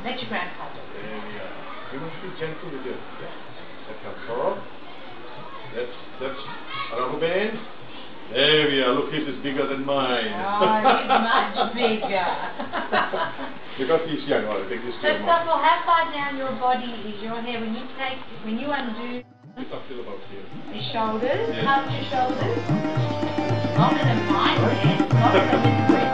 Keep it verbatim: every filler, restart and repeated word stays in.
Let your grandpa do it. There we are. You must be gentle with your... Yeah. That comes forward. That's, that's a rubber band. There we are. Look, his is bigger than mine. Oh, he's much bigger. Because he's young. Well, I think this So, Stoffel, how far down your body is your hair when you take, when you undo Up till about here. your shoulders? Yes. How's your shoulders? Longer than mine, man. Longer than this.